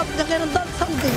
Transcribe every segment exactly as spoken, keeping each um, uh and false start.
بدك غير نضل صوتي.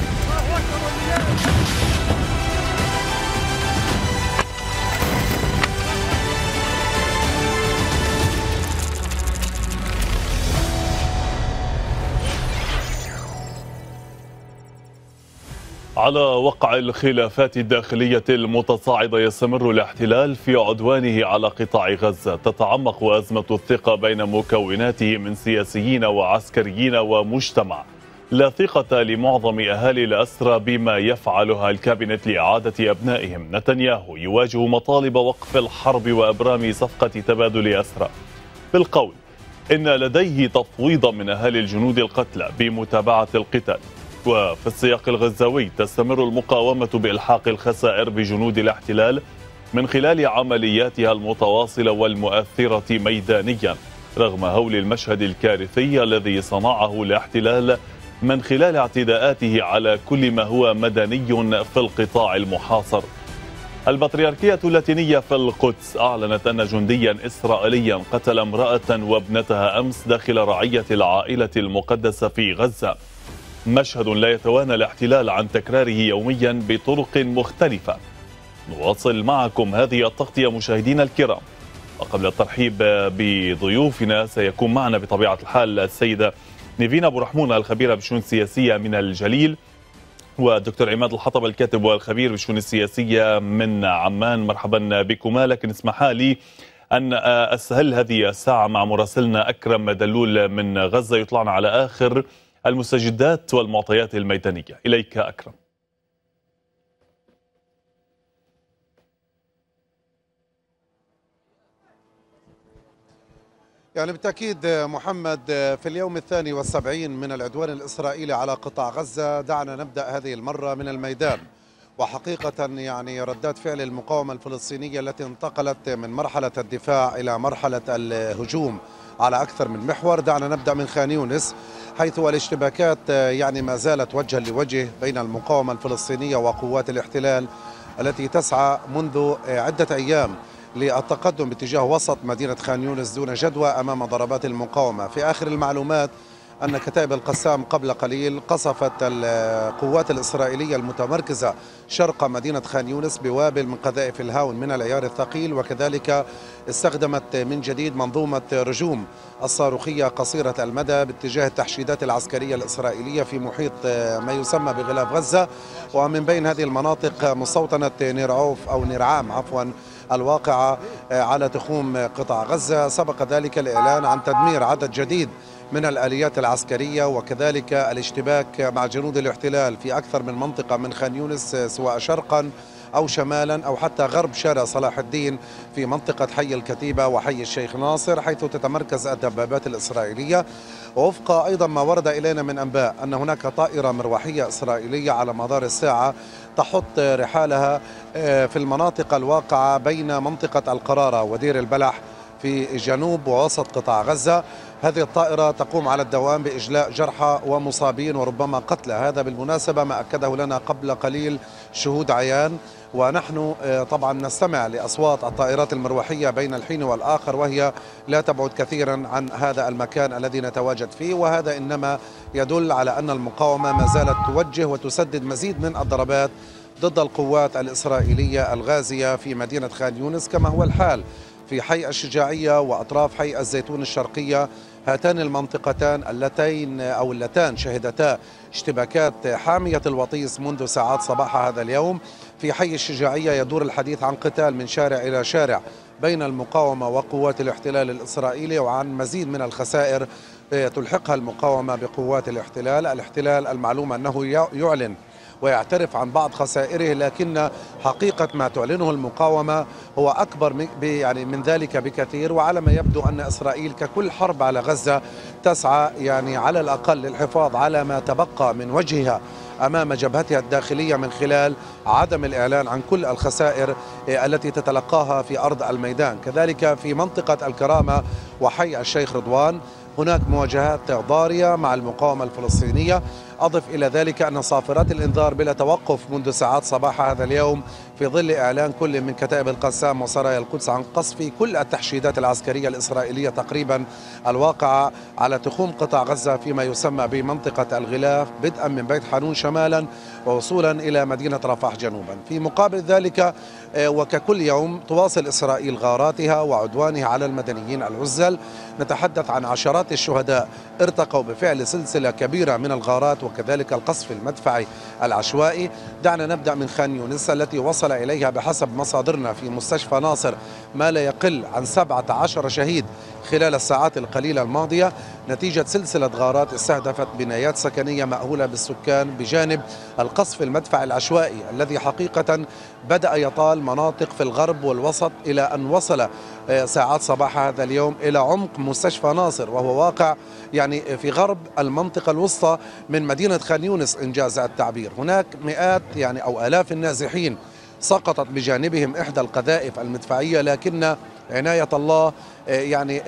على وقع الخلافات الداخلية المتصاعدة يستمر الاحتلال في عدوانه على قطاع غزة. تتعمق أزمة الثقة بين مكوناته من سياسيين وعسكريين ومجتمع. لا ثقة لمعظم أهالي الأسرى بما يفعلها الكابينت لإعادة أبنائهم. نتنياهو يواجه مطالب وقف الحرب وأبرام صفقة تبادل أسرى. بالقول إن لديه تفويض من أهالي الجنود القتلى بمتابعة القتال. وفي السياق الغزاوي تستمر المقاومة بإلحاق الخسائر بجنود الاحتلال من خلال عملياتها المتواصلة والمؤثرة ميدانيا رغم هول المشهد الكارثي الذي صنعه الاحتلال من خلال اعتداءاته على كل ما هو مدني في القطاع المحاصر. البطريركية اللاتينية في القدس أعلنت أن جنديا إسرائيليا قتل امرأة وابنتها أمس داخل رعية العائلة المقدسة في غزة. مشهد لا يتوانى الاحتلال عن تكراره يوميا بطرق مختلفة. نواصل معكم هذه التغطية مشاهدينا الكرام، وقبل الترحيب بضيوفنا سيكون معنا بطبيعة الحال السيدة نيفين أبو رحمون الخبيرة بالشؤون السياسية من الجليل، والدكتور عماد الحطب الكاتب والخبير بالشؤون السياسية من عمان. مرحبا بكما. لكن اسمحا لي أن أستهل هذه الساعة مع مراسلنا أكرم دلول من غزة يطلعنا على آخر المستجدات والمعطيات الميدانية. إليك أكرم. يعني بالتأكيد محمد، في اليوم الثاني والسبعين من العدوان الإسرائيلي على قطاع غزة دعنا نبدأ هذه المرة من الميدان. وحقيقة يعني ردات فعل المقاومة الفلسطينية التي انتقلت من مرحلة الدفاع إلى مرحلة الهجوم على أكثر من محور. دعنا نبدأ من خان يونس، حيث الاشتباكات يعني ما زالت وجها لوجه بين المقاومة الفلسطينية وقوات الاحتلال التي تسعى منذ عدة أيام للتقدم باتجاه وسط مدينة خان يونس دون جدوى أمام ضربات المقاومة. في آخر المعلومات أن كتائب القسام قبل قليل قصفت القوات الإسرائيلية المتمركزة شرق مدينة خان يونس بوابل من قذائف الهاون من العيار الثقيل، وكذلك استخدمت من جديد منظومة رجوم الصاروخية قصيرة المدى باتجاه التحشيدات العسكرية الإسرائيلية في محيط ما يسمى بغلاف غزة، ومن بين هذه المناطق مستوطنة نير عوف أو نيرعام عفوا الواقعة على تخوم قطاع غزة. سبق ذلك الإعلان عن تدمير عدد جديد من الآليات العسكرية وكذلك الاشتباك مع جنود الاحتلال في أكثر من منطقة من خان يونس، سواء شرقا أو شمالا أو حتى غرب شارع صلاح الدين في منطقة حي الكتيبة وحي الشيخ ناصر، حيث تتمركز الدبابات الإسرائيلية. ووفق أيضا ما ورد إلينا من أنباء أن هناك طائرة مروحية إسرائيلية على مدار الساعة تحط رحالها في المناطق الواقعة بين منطقة القرارة ودير البلح في جنوب ووسط قطاع غزة. هذه الطائرة تقوم على الدوام بإجلاء جرحى ومصابين وربما قتلى. هذا بالمناسبة ما أكده لنا قبل قليل شهود عيان، ونحن طبعا نستمع لأصوات الطائرات المروحية بين الحين والآخر، وهي لا تبعد كثيرا عن هذا المكان الذي نتواجد فيه. وهذا إنما يدل على أن المقاومة ما زالت توجه وتسدد مزيد من الضربات ضد القوات الإسرائيلية الغازية في مدينة خان يونس، كما هو الحال في حي الشجاعية وأطراف حي الزيتون الشرقية. هاتان المنطقتان اللتين أو اللتان شهدتا اشتباكات حامية الوطيس منذ ساعات صباح هذا اليوم. في حي الشجاعية يدور الحديث عن قتال من شارع إلى شارع بين المقاومة وقوات الاحتلال الإسرائيلي، وعن مزيد من الخسائر تلحقها المقاومة بقوات الاحتلال. الاحتلال المعلومة أنه يعلن ويعترف عن بعض خسائره، لكن حقيقة ما تعلنه المقاومة هو أكبر يعني من ذلك بكثير. وعلى ما يبدو أن إسرائيل ككل حرب على غزة تسعى يعني على الأقل للحفاظ على ما تبقى من وجهها أمام جبهتها الداخلية من خلال عدم الإعلان عن كل الخسائر التي تتلقاها في أرض الميدان. كذلك في منطقة الكرامة وحي الشيخ رضوان هناك مواجهات ضارية مع المقاومة الفلسطينية. أضف إلى ذلك أن صافرات الإنذار بلا توقف منذ ساعات صباح هذا اليوم في ظل إعلان كل من كتائب القسام وسرايا القدس عن قصف كل التحشيدات العسكرية الإسرائيلية تقريبا الواقعة على تخوم قطاع غزة فيما يسمى بمنطقة الغلاف، بدءا من بيت حانون شمالا ووصولا إلى مدينة رفح جنوبا. في مقابل ذلك وككل يوم تواصل إسرائيل غاراتها وعدوانها على المدنيين العزل. نتحدث عن عشرات الشهداء ارتقوا بفعل سلسلة كبيرة من الغارات وكذلك القصف المدفعي العشوائي. دعنا نبدأ من خان يونس التي وصل إليها بحسب مصادرنا في مستشفى ناصر ما لا يقل عن سبعة عشر شهيد خلال الساعات القليلة الماضية نتيجة سلسلة غارات استهدفت بنايات سكنية مأهولة بالسكان بجانب القصف المدفعي العشوائي الذي حقيقة بدأ يطال مناطق في الغرب والوسط إلى أن وصل ساعات صباح هذا اليوم إلى عمق مستشفى ناصر، وهو واقع يعني في غرب المنطقة الوسطى من مدينة خان يونس إنجاز التعبير. هناك مئات يعني أو آلاف النازحين سقطت بجانبهم إحدى القذائف المدفعية، لكن عناية الله يعني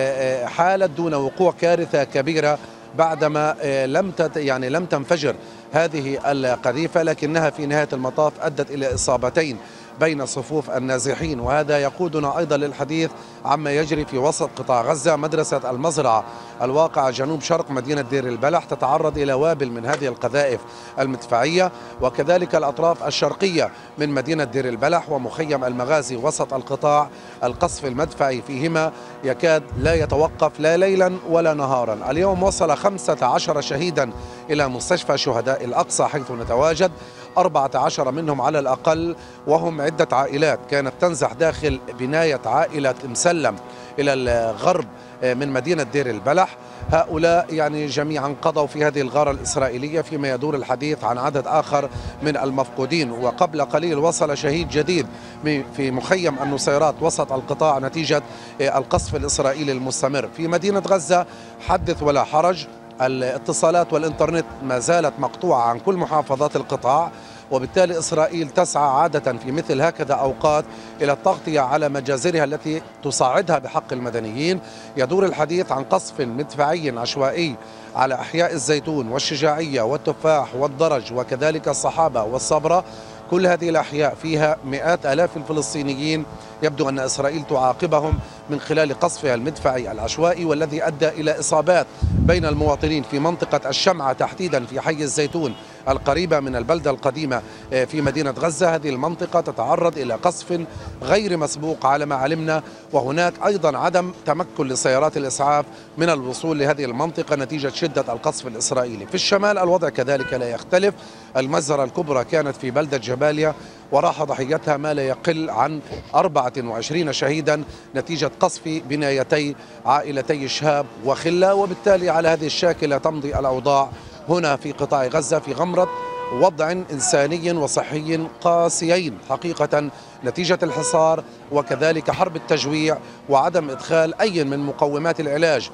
حالت دون وقوع كارثة كبيرة بعدما لم يعني لم تنفجر هذه القذيفة، لكنها في نهاية المطاف أدت إلى إصابتين بين صفوف النازحين. وهذا يقودنا أيضا للحديث عما يجري في وسط قطاع غزة. مدرسة المزرعة الواقعة جنوب شرق مدينة دير البلح تتعرض إلى وابل من هذه القذائف المدفعية، وكذلك الأطراف الشرقية من مدينة دير البلح ومخيم المغازي وسط القطاع القصف المدفعي فيهما يكاد لا يتوقف لا ليلا ولا نهارا. اليوم وصل خمسة عشر شهيدا إلى مستشفى شهداء الأقصى حيث نتواجد، أربعة عشر منهم على الأقل وهم عدة عائلات كانت تنزح داخل بناية عائلة مسلم إلى الغرب من مدينة دير البلح. هؤلاء يعني جميعا قضوا في هذه الغارة الإسرائيلية، فيما يدور الحديث عن عدد آخر من المفقودين. وقبل قليل وصل شهيد جديد في مخيم النصيرات وسط القطاع نتيجة القصف الإسرائيلي المستمر. في مدينة غزة حدث ولا حرج، الاتصالات والإنترنت ما زالت مقطوعة عن كل محافظات القطاع، وبالتالي إسرائيل تسعى عادة في مثل هكذا أوقات إلى التغطية على مجازرها التي تصعدها بحق المدنيين. يدور الحديث عن قصف مدفعي عشوائي على أحياء الزيتون والشجاعية والتفاح والدرج وكذلك الصحابة والصبرة. كل هذه الأحياء فيها مئات آلاف الفلسطينيين يبدو أن إسرائيل تعاقبهم من خلال قصفها المدفعي العشوائي، والذي أدى إلى إصابات بين المواطنين في منطقة الشمعة تحديدا في حي الزيتون القريبة من البلدة القديمة في مدينة غزة. هذه المنطقة تتعرض إلى قصف غير مسبوق على ما علمنا، وهناك أيضا عدم تمكن لسيارات الإسعاف من الوصول لهذه المنطقة نتيجة شدة القصف الإسرائيلي. في الشمال الوضع كذلك لا يختلف، المجزرة الكبرى كانت في بلدة جباليا وراح ضحيتها ما لا يقل عن أربعة وعشرين شهيدا نتيجة قصف بنايتي عائلتي شهاب وخلة. وبالتالي على هذه الشاكلة تمضي الأوضاع هنا في قطاع غزة في غمرة وضع إنساني وصحي قاسيين حقيقة نتيجة الحصار وكذلك حرب التجويع وعدم إدخال أي من مقومات العلاج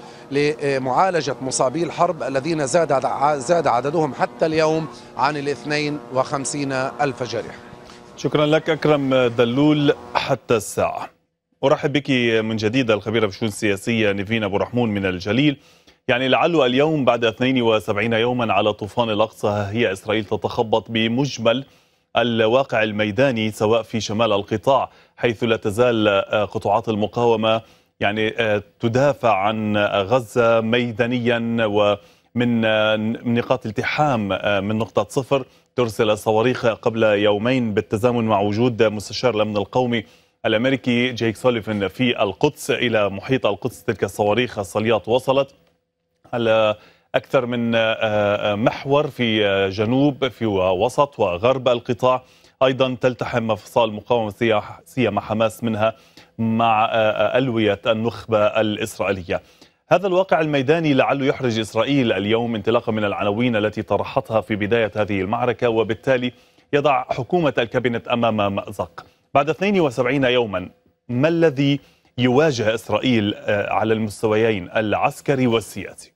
لمعالجة مصابي الحرب الذين زاد زاد عددهم حتى اليوم عن الاثنين وخمسين ألف جريح. شكرا لك أكرم دلول حتى الساعة. أرحب بك من جديد الخبيرة بشؤون السياسية نيفين أبو رحمون من الجليل. يعني لعله اليوم بعد اثنين وسبعين يوما على طوفان الأقصى هي إسرائيل تتخبط بمجمل الواقع الميداني سواء في شمال القطاع حيث لا تزال قطاعات المقاومة يعني تدافع عن غزة ميدانيا ومن نقاط التحام من نقطة صفر، ترسل صواريخ قبل يومين بالتزامن مع وجود مستشار الأمن القومي الأمريكي جيك سوليفان في القدس إلى محيط القدس. تلك الصواريخ الصليات وصلت على أكثر من محور في جنوب في وسط وغرب القطاع، أيضا تلتحم مفصل المقاومة سيما حماس منها مع ألوية النخبة الإسرائيلية. هذا الواقع الميداني لعله يحرج إسرائيل اليوم انطلاقا من العناوين التي طرحتها في بداية هذه المعركة، وبالتالي يضع حكومة الكابينت أمام مأزق. بعد اثنين وسبعين يوما ما الذي يواجه إسرائيل على المستويين العسكري والسياسي؟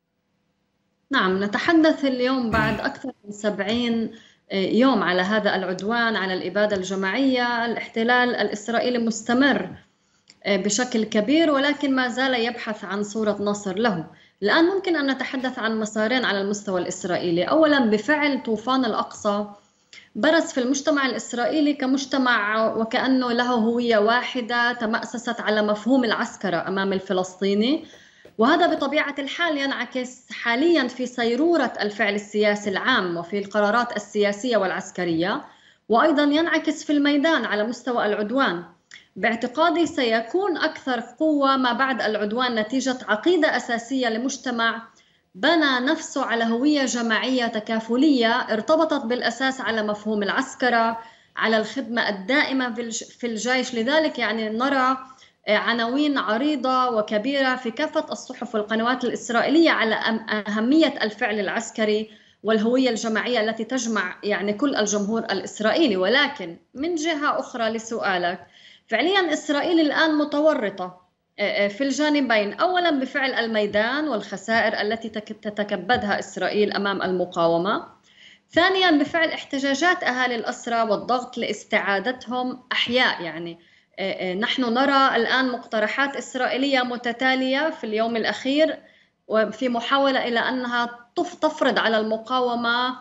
نعم، نتحدث اليوم بعد أكثر من سبعين يوم على هذا العدوان، على الإبادة الجماعية. الاحتلال الإسرائيلي مستمر بشكل كبير ولكن ما زال يبحث عن صورة نصر له. الآن ممكن أن نتحدث عن مسارين على المستوى الإسرائيلي. أولا بفعل طوفان الأقصى برز في المجتمع الإسرائيلي كمجتمع وكأنه له هوية واحدة تمأسست على مفهوم العسكرة أمام الفلسطيني، وهذا بطبيعة الحال ينعكس حاليا في صيرورة الفعل السياسي العام وفي القرارات السياسية والعسكرية، وأيضا ينعكس في الميدان على مستوى العدوان. باعتقادي سيكون أكثر قوة ما بعد العدوان نتيجة عقيدة أساسية لمجتمع بنى نفسه على هوية جماعية تكافلية ارتبطت بالأساس على مفهوم العسكرة، على الخدمة الدائمة في الجيش. لذلك يعني نرى عناوين عريضة وكبيرة في كافة الصحف والقنوات الإسرائيلية على أهمية الفعل العسكري والهوية الجماعية التي تجمع يعني كل الجمهور الإسرائيلي. ولكن من جهة أخرى لسؤالك، فعليا إسرائيل الآن متورطة في الجانبين، أولا بفعل الميدان والخسائر التي تتكبدها إسرائيل أمام المقاومة، ثانيا بفعل احتجاجات أهالي الأسرى والضغط لاستعادتهم أحياء. يعني نحن نرى الآن مقترحات إسرائيلية متتالية في اليوم الأخير وفي محاولة إلى أنها تفرض على المقاومة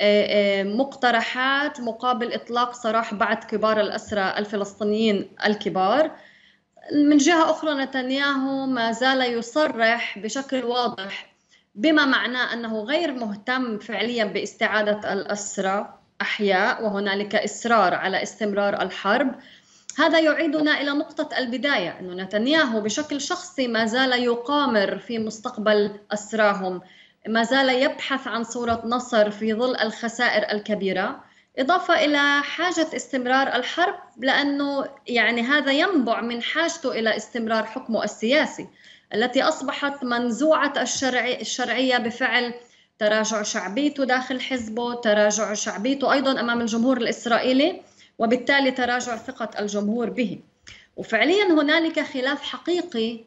مقترحات مقابل إطلاق سراح بعض كبار الأسرى الفلسطينيين الكبار. من جهة أخرى نتنياهو ما زال يصرح بشكل واضح بما معناه أنه غير مهتم فعليا باستعادة الأسرى أحياء، وهنالك إصرار على استمرار الحرب. هذا يعيدنا إلى نقطة البداية، أن نتنياهو بشكل شخصي ما زال يقامر في مستقبل أسراهم، ما زال يبحث عن صورة نصر في ظل الخسائر الكبيرة، إضافة إلى حاجة استمرار الحرب، لأنه يعني هذا ينبع من حاجته إلى استمرار حكمه السياسي التي أصبحت منزوعة الشرعي الشرعية بفعل تراجع شعبيته داخل حزبه، تراجع شعبيته أيضا أمام الجمهور الإسرائيلي، وبالتالي تراجع ثقة الجمهور به. وفعليا هنالك خلاف حقيقي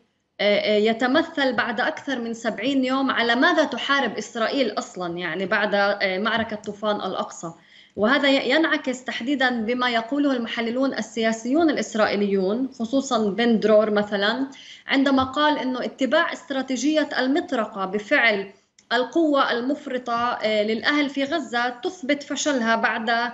يتمثل بعد أكثر من سبعين يوم على ماذا تحارب إسرائيل أصلا، يعني بعد معركة طوفان الأقصى. وهذا ينعكس تحديدا بما يقوله المحللون السياسيون الإسرائيليون، خصوصا بن درور مثلا، عندما قال أنه اتباع استراتيجية المطرقة بفعل القوة المفرطة للأهل في غزة تثبت فشلها بعد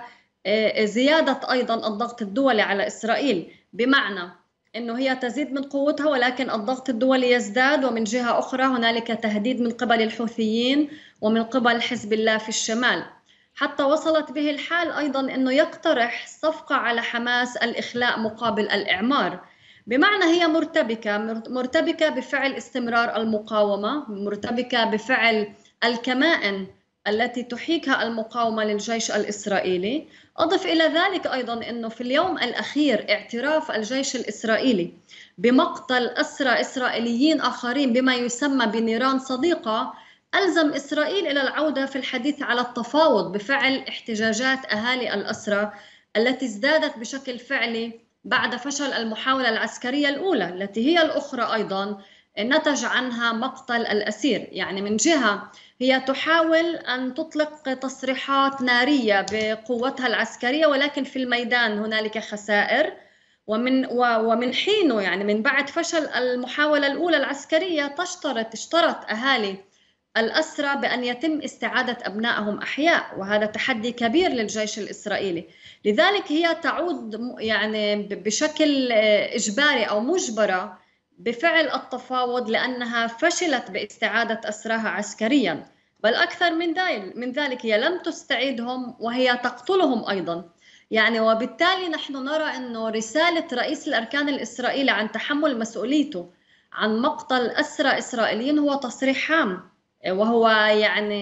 زيادة أيضا الضغط الدولي على إسرائيل، بمعنى أنه هي تزيد من قوتها ولكن الضغط الدولي يزداد. ومن جهة أخرى هنالك تهديد من قبل الحوثيين ومن قبل حزب الله في الشمال، حتى وصلت به الحال أيضا أنه يقترح صفقة على حماس الإخلاء مقابل الإعمار، بمعنى هي مرتبكة مرتبكة بفعل استمرار المقاومة، مرتبكة بفعل الكمائن التي تحيكها المقاومة للجيش الإسرائيلي. أضف إلى ذلك أيضا أنه في اليوم الأخير اعتراف الجيش الإسرائيلي بمقتل أسرى إسرائيليين آخرين بما يسمى بنيران صديقة ألزم إسرائيل إلى العودة في الحديث على التفاوض بفعل احتجاجات أهالي الأسرى التي ازدادت بشكل فعلي بعد فشل المحاولة العسكرية الأولى التي هي الأخرى أيضا نتج عنها مقتل الأسير. يعني من جهة هي تحاول أن تطلق تصريحات نارية بقوتها العسكرية، ولكن في الميدان هنالك خسائر. ومن ومن حينه يعني من بعد فشل المحاولة الأولى العسكرية تشترط اشترط أهالي الأسرى بأن يتم استعادة أبنائهم أحياء، وهذا تحدي كبير للجيش الإسرائيلي. لذلك هي تعود يعني بشكل إجباري أو مجبرة بفعل التفاوض لأنها فشلت باستعادة أسراها عسكريا، بل أكثر من ذلك من ذلك هي لم تستعيدهم وهي تقتلهم أيضا. يعني وبالتالي نحن نرى أنه رسالة رئيس الأركان الإسرائيلي عن تحمل مسؤوليته عن مقتل أسرى إسرائيليين هو تصريح هام، وهو يعني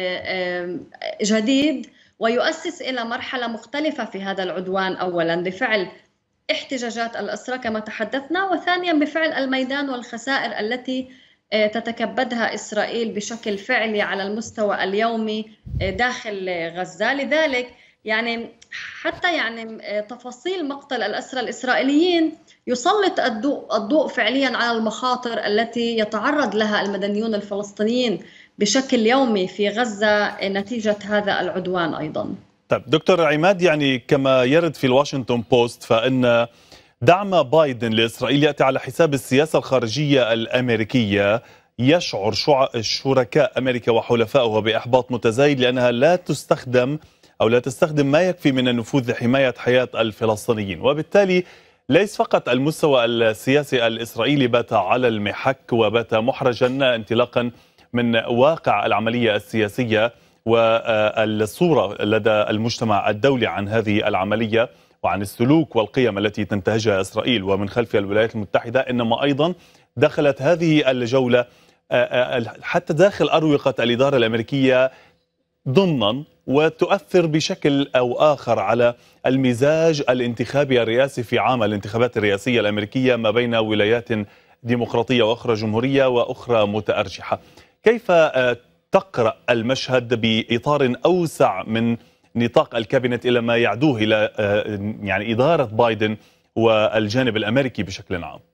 جديد ويؤسس إلى مرحلة مختلفة في هذا العدوان، أولا بفعل احتجاجات الأسرى كما تحدثنا، وثانيا بفعل الميدان والخسائر التي تتكبدها إسرائيل بشكل فعلي على المستوى اليومي داخل غزة. لذلك يعني حتى يعني تفاصيل مقتل الأسرى الإسرائيليين يسلط الضوء الضوء فعليا على المخاطر التي يتعرض لها المدنيون الفلسطينيين بشكل يومي في غزة نتيجة هذا العدوان أيضا. طيب دكتور عماد، يعني كما يرد في الواشنطن بوست فإن دعم بايدن لإسرائيل يأتي على حساب السياسة الخارجية الأمريكية. يشعر شركاء أمريكا وحلفائها بإحباط متزايد لأنها لا تستخدم أو لا تستخدم ما يكفي من النفوذ لحماية حياة الفلسطينيين. وبالتالي ليس فقط المستوى السياسي الإسرائيلي بات على المحك وبات محرجا انطلاقا من واقع العملية السياسية والصورة لدى المجتمع الدولي عن هذه العملية وعن السلوك والقيم التي تنتهجها إسرائيل ومن خلفها الولايات المتحدة، إنما أيضا دخلت هذه الجولة حتى داخل أروقة الإدارة الأمريكية ضمنا، وتؤثر بشكل أو آخر على المزاج الانتخابي الرئاسي في عام الانتخابات الرئاسية الأمريكية ما بين ولايات ديمقراطية وأخرى جمهورية وأخرى متأرجحة. كيف تقرأ المشهد بإطار أوسع من نطاق الكابينت إلى ما يعدوه إلى يعني إدارة بايدن والجانب الأمريكي بشكل عام؟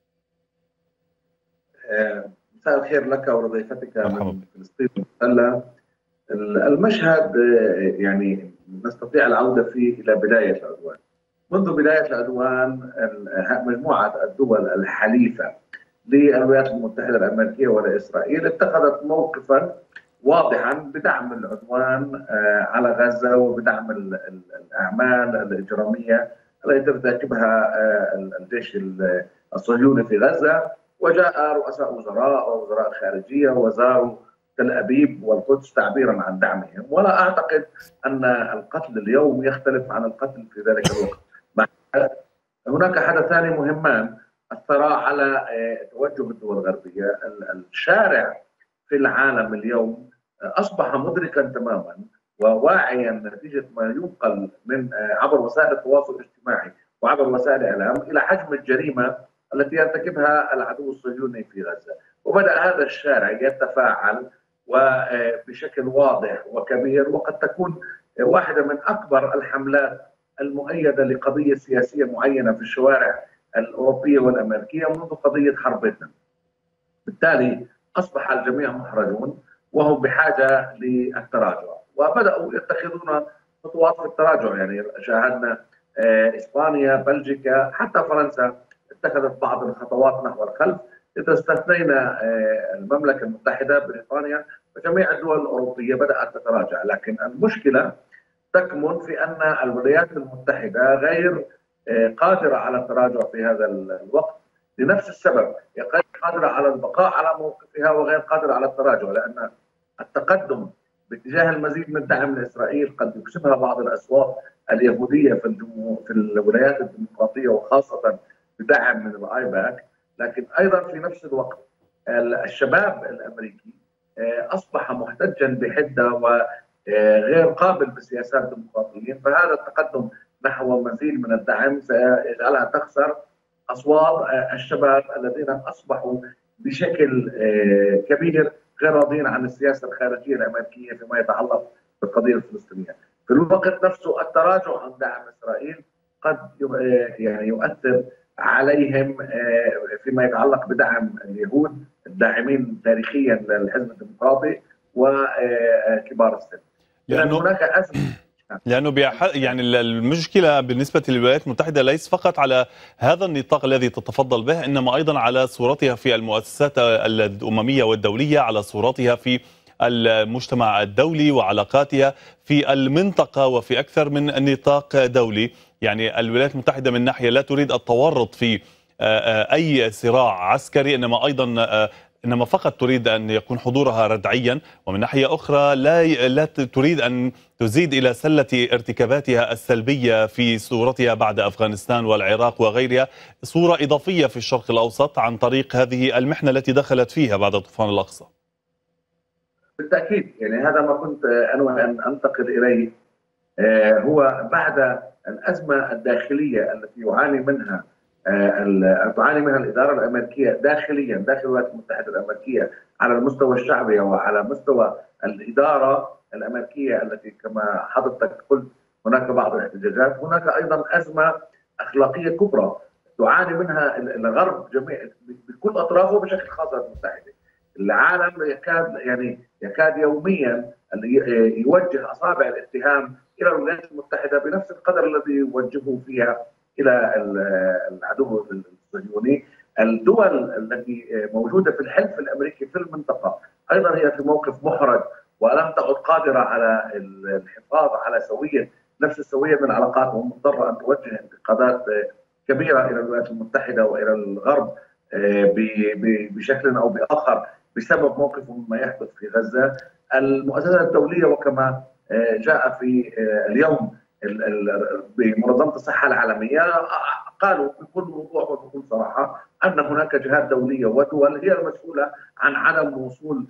مساء الخير لك ولضيفتك من فلسطين المحتلة. المشهد يعني نستطيع العودة فيه إلى بداية العدوان. منذ بداية العدوان مجموعة الدول الحليفة للولايات المتحدة الأمريكية ولإسرائيل اتخذت موقفا واضحا بدعم العدوان على غزة وبدعم الأعمال الإجرامية التي ترتكبها الجيش الصهيوني في غزة. وجاء رؤساء وزراء ووزراء خارجية وزاروا تل أبيب والقدس تعبيرا عن دعمهم، ولا أعتقد أن القتل اليوم يختلف عن القتل في ذلك الوقت. هناك حدثان مهمان أثرا على توجه الدول الغربية. الشارع في العالم اليوم أصبح مدركا تماما وواعيا نتيجة ما ينقل من عبر وسائل التواصل الاجتماعي وعبر وسائل الإعلام إلى حجم الجريمة التي يرتكبها العدو الصهيوني في غزة. وبدأ هذا الشارع يتفاعل وبشكل واضح وكبير، وقد تكون واحدة من أكبر الحملات المؤيدة لقضية سياسية معينة في الشوارع الأوروبية والأمريكية منذ قضية حرب فيتنام. بالتالي أصبح الجميع محرجون وهم بحاجة للتراجع، وبدأوا يتخذون خطوات في التراجع. يعني شاهدنا إسبانيا، بلجيكا، حتى فرنسا اتخذت بعض الخطوات نحو الخلف. إذا استثنينا المملكة المتحدة، بريطانيا، وجميع الدول الأوروبية بدأت تتراجع. لكن المشكلة تكمن في أن الولايات المتحدة غير قادرة على التراجع في هذا الوقت لنفس السبب. هي غير قادرة على البقاء على موقفها وغير قادرة على التراجع، لأن التقدم باتجاه المزيد من الدعم لإسرائيل قد يكسبها بعض الأصوات اليهودية في, في الولايات الديمقراطية وخاصة بدعم من الآيباك. لكن أيضا في نفس الوقت الشباب الأمريكي أصبح محتجا بحدة وغير قابل بسياسات الديمقراطيين، فهذا التقدم نحو مزيد من الدعم سيجعلها تخسر أصوات الشباب الذين أصبحوا بشكل كبير غير راضين عن السياسة الخارجية الأمريكية فيما يتعلق بالقضية الفلسطينية. في الوقت نفسه التراجع عن دعم إسرائيل قد يعني يؤثر عليهم فيما يتعلق بدعم اليهود الداعمين تاريخيا للحزب الديمقراطي وكبار السن. لأنه هناك أزمة، لأنه يعني المشكلة بالنسبة للولايات المتحدة ليس فقط على هذا النطاق الذي تتفضل به، إنما أيضا على صورتها في المؤسسات الأممية والدولية، على صورتها في المجتمع الدولي وعلاقاتها في المنطقة وفي أكثر من نطاق دولي. يعني الولايات المتحدة من ناحية لا تريد التورط في أي صراع عسكري، إنما أيضا إنما فقط تريد أن يكون حضورها ردعيا، ومن ناحية أخرى لا لا تريد أن تزيد إلى سلة ارتكاباتها السلبية في صورتها بعد أفغانستان والعراق وغيرها صورة إضافية في الشرق الأوسط عن طريق هذه المحنة التي دخلت فيها بعد طوفان الأقصى. بالتأكيد، يعني هذا ما كنت أنوي أن أنتقل إليه، هو بعد الأزمة الداخلية التي يعاني منها تعاني منها الإدارة الأمريكية داخليا داخل الولايات المتحدة الأمريكية على المستوى الشعبي وعلى مستوى الإدارة الأمريكية التي كما حضرتك قلت هناك بعض الاحتجاجات. هناك أيضا أزمة أخلاقية كبرى تعاني منها الغرب جميع بكل أطرافه بشكل خاص الولايات المتحدة. العالم يكاد يعني يكاد يوميا يوجه أصابع الاتهام إلى الولايات المتحدة بنفس القدر الذي يوجهه فيها إلى العدو الصهيوني. الدول التي موجودة في الحلف الأمريكي في المنطقة أيضا هي في موقف محرج ولم تعد قادرة على الحفاظ على سوية نفس السويه من العلاقات، ومضطره ان توجه انتقادات كبيره الى الولايات المتحده والى الغرب بشكل او باخر بسبب موقفه مما يحدث في غزه. المؤسسات الدوليه وكما جاء في اليوم بمنظمه الصحه العالميه قالوا بكل وضوح وبكل صراحه ان هناك جهات دوليه ودول هي المسؤوله عن عدم وصول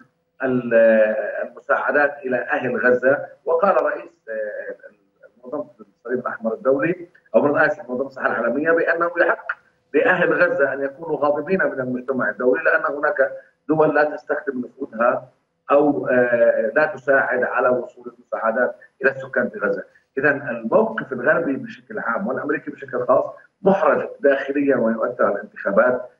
المساعدات الى اهل غزه. وقال رئيس منظمه الصليب الاحمر الدولي او من اسف منظمه الصحه العالميه بانه يحق لاهل غزه ان يكونوا غاضبين من المجتمع الدولي لان هناك دول لا تستخدم نفوذها او لا تساعد على وصول المساعدات الى السكان في غزه. اذا الموقف الغربي بشكل عام والامريكي بشكل خاص محرج داخليا ويؤثر على الانتخابات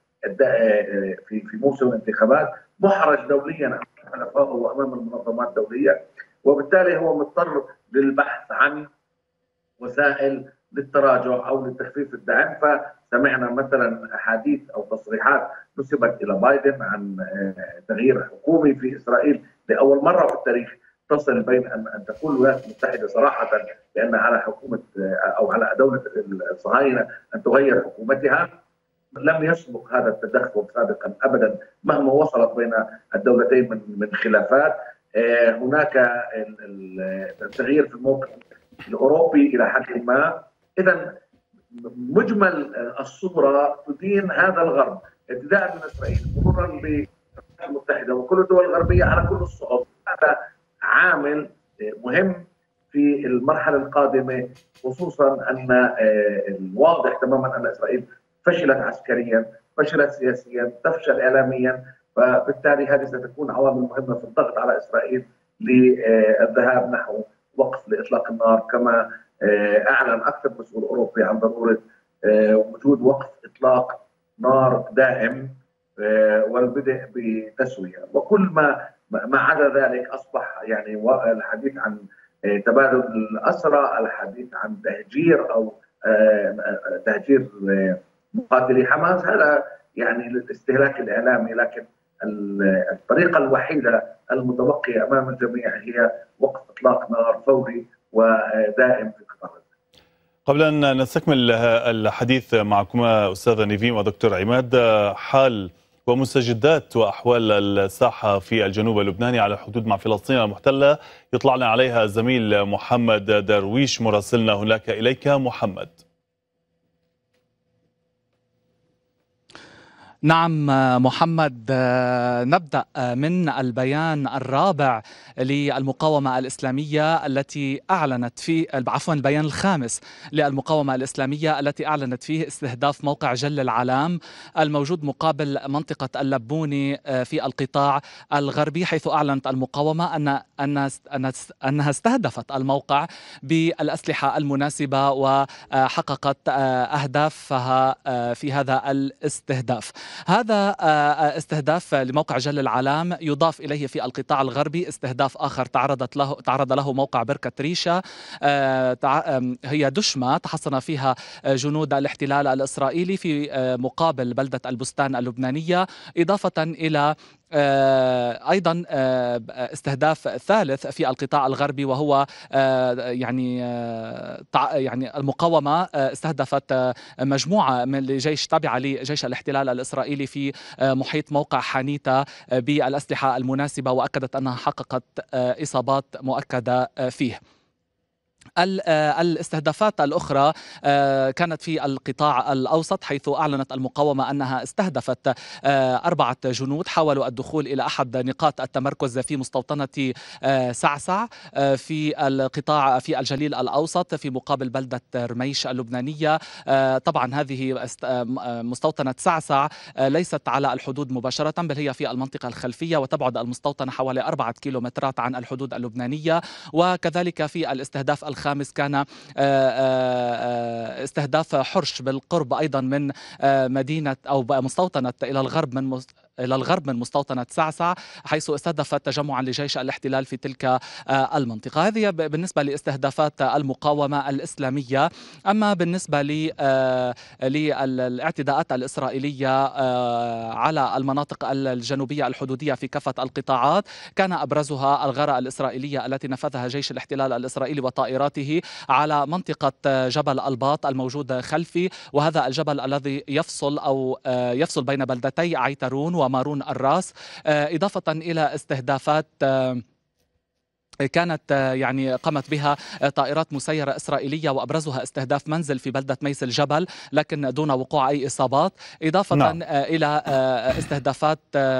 في في موسم الانتخابات، محرج دوليا امام حلفائه وامام المنظمات الدوليه، وبالتالي هو مضطر للبحث عن وسائل للتراجع او لتخفيف الدعم. فسمعنا مثلا احاديث او تصريحات نسبت الى بايدن عن تغيير حكومي في اسرائيل لاول مره في التاريخ تصل بين ان ان تقول الولايات المتحده صراحه بان على حكومه او على دوله الصهاينه ان تغير حكومتها. لم يسبق هذا التدخل سابقا ابدا مهما وصلت بين الدولتين من من خلافات. هناك التغيير في الموقف الاوروبي الى حد ما. اذا مجمل الصوره تدين هذا الغرب ابتداء من اسرائيل مرورا بالولايات المتحده وكل الدول الغربيه على كل الصعود. هذا عامل مهم في المرحله القادمه، خصوصا ان الواضح تماما ان اسرائيل فشلت عسكريا، فشلت سياسيا، تفشل اعلاميا، فبالتالي هذه ستكون عوامل مهمه في الضغط على اسرائيل للذهاب نحو وقف لاطلاق النار، كما اعلن اكثر مسؤول اوروبي عن ضروره وجود وقف اطلاق نار دائم والبدء بتسويه. وكل ما ما عدا ذلك اصبح يعني الحديث عن تبادل الاسرى، الحديث عن تهجير او تهجير مقاتلي حماس، هذا يعني للاستهلاك الاعلامي، لكن الطريقه الوحيده المتبقيه امام الجميع هي وقف اطلاق نار فوري ودائم في قطاع غزه. قبل ان نستكمل الحديث معكما استاذه نيفين ودكتور عماد، حال ومستجدات واحوال الساحه في الجنوب اللبناني على الحدود مع فلسطين المحتله يطلعنا عليها الزميل محمد درويش مراسلنا هناك. اليك محمد. نعم محمد، نبدأ من البيان الرابع للمقاومة الإسلامية التي أعلنت فيه عفوا البيان الخامس للمقاومة الإسلامية التي أعلنت فيه استهداف موقع جل العلام الموجود مقابل منطقة اللبوني في القطاع الغربي، حيث أعلنت المقاومة أن أنها استهدفت الموقع بالأسلحة المناسبة وحققت أهدافها في هذا الاستهداف. هذا استهداف لموقع جل العلام يضاف إليه في القطاع الغربي استهداف آخر تعرضت له تعرض له موقع بركة ريشة، هي دشمة تحصن فيها جنود الاحتلال الإسرائيلي في مقابل بلدة البستان اللبنانية، إضافة إلى أيضا استهداف ثالث في القطاع الغربي، وهو يعني يعني المقاومة استهدفت مجموعة من الجيش تابعة لجيش الاحتلال الإسرائيلي في محيط موقع حانيتا بالأسلحة المناسبة، وأكدت أنها حققت إصابات مؤكدة فيه. الاستهدافات الأخرى كانت في القطاع الأوسط، حيث أعلنت المقاومة أنها استهدفت أربعة جنود حاولوا الدخول إلى أحد نقاط التمركز في مستوطنة سعسع في القطاع في الجليل الأوسط في مقابل بلدة رميش اللبنانية. طبعا هذه مستوطنة سعسع ليست على الحدود مباشرة، بل هي في المنطقة الخلفية، وتبعد المستوطنة حوالي أربعة كيلومترات عن الحدود اللبنانية. وكذلك في الاستهداف الخامس كان استهداف حرش بالقرب أيضا من مدينة أو مستوطنة إلى الغرب من للغرب من مستوطنة سعسع، حيث استهدفت تجمعا لجيش الاحتلال في تلك المنطقة. هذه بالنسبة لاستهدافات المقاومة الإسلامية. أما بالنسبة للاعتداءات الإسرائيلية على المناطق الجنوبية الحدودية في كافة القطاعات، كان أبرزها الغارة الإسرائيلية التي نفذها جيش الاحتلال الإسرائيلي وطائراته على منطقة جبل الباط الموجود خلفي، وهذا الجبل الذي يفصل أو يفصل بين بلدتي عيترون ومارون الراس، إضافة إلى استهدافات كانت يعني قامت بها طائرات مسيرة إسرائيلية، وأبرزها استهداف منزل في بلدة ميس الجبل لكن دون وقوع أي إصابات، إضافة نعم. إلى استهدافات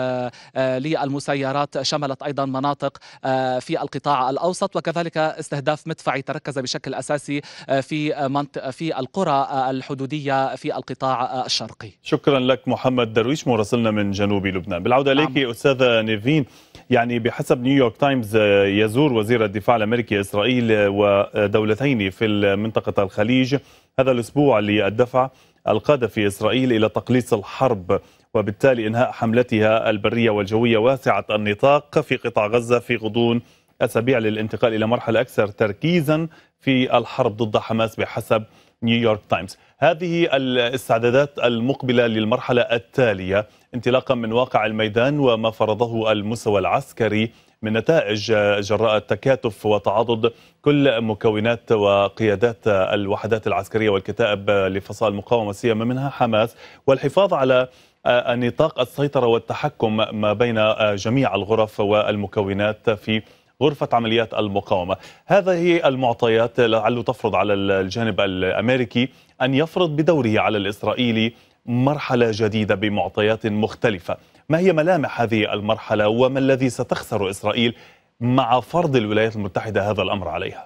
للمسيرات شملت أيضا مناطق في القطاع الأوسط، وكذلك استهداف مدفعي تركز بشكل أساسي في منطقة في القرى الحدودية في القطاع الشرقي. شكرا لك محمد درويش مراسلنا من جنوب لبنان. بالعودة إليك نعم. أستاذة نيفين، يعني بحسب نيويورك تايمز يزور وزير الدفاع الأمريكي إسرائيل ودولتين في منطقة الخليج هذا الأسبوع للدفع القادة في إسرائيل إلى تقليص الحرب وبالتالي إنهاء حملتها البرية والجوية واسعة النطاق في قطاع غزة في غضون أسابيع للانتقال إلى مرحلة أكثر تركيزا في الحرب ضد حماس بحسب نيويورك تايمز. هذه الاستعدادات المقبلة للمرحلة التالية انطلاقا من واقع الميدان وما فرضه المستوى العسكري من نتائج جراء التكاتف وتعاضد كل مكونات وقيادات الوحدات العسكرية والكتائب لفصائل المقاومة سيما منها حماس، والحفاظ على نطاق السيطرة والتحكم ما بين جميع الغرف والمكونات في غرفة عمليات المقاومة. هذه المعطيات لعل تفرض على الجانب الأمريكي أن يفرض بدوره على الإسرائيلي مرحلة جديدة بمعطيات مختلفة. ما هي ملامح هذه المرحلة وما الذي ستخسر إسرائيل مع فرض الولايات المتحدة هذا الأمر عليها؟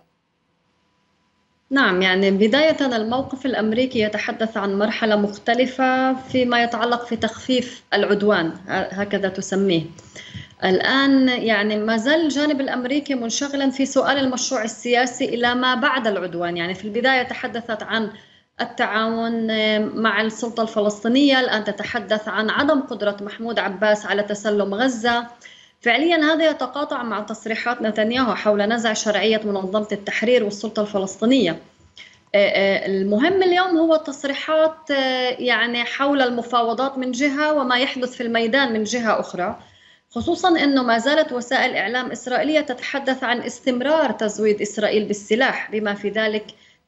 نعم، يعني بداية الموقف الأمريكي يتحدث عن مرحلة مختلفة فيما يتعلق في تخفيف العدوان، هكذا تسميه. الآن يعني ما زال الجانب الأمريكي منشغلا في سؤال المشروع السياسي إلى ما بعد العدوان. يعني في البداية تحدثت عن التعاون مع السلطة الفلسطينية، الآن تتحدث عن عدم قدرة محمود عباس على تسلم غزة. فعليا هذا يتقاطع مع تصريحات نتنياهو حول نزع شرعية منظمة التحرير والسلطة الفلسطينية. المهم اليوم هو تصريحات يعني حول المفاوضات من جهة وما يحدث في الميدان من جهة أخرى، خصوصا أنه ما زالت وسائل إعلام إسرائيلية تتحدث عن استمرار تزويد إسرائيل بالسلاح بما في ذلك